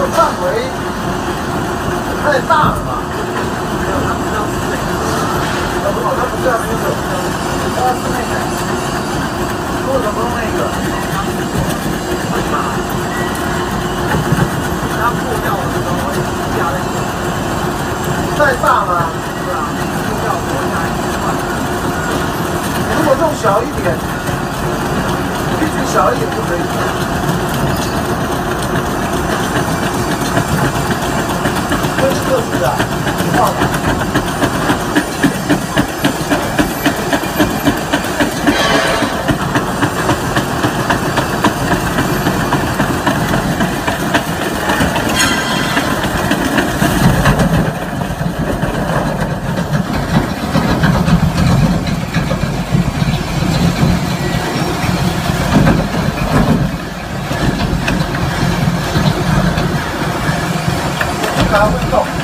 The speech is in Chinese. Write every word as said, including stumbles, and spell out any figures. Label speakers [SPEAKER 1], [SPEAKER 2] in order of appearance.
[SPEAKER 1] 范围太大了吧？没有，它不叫室内。哦，不，它不是啊，那个，它是那个。为什么用那个？为什么？它破掉的时候会加那个。太大吗？对啊，破掉多加一块。如果弄小一点，必须小一点就可以。这是特制的，放的。拿不动。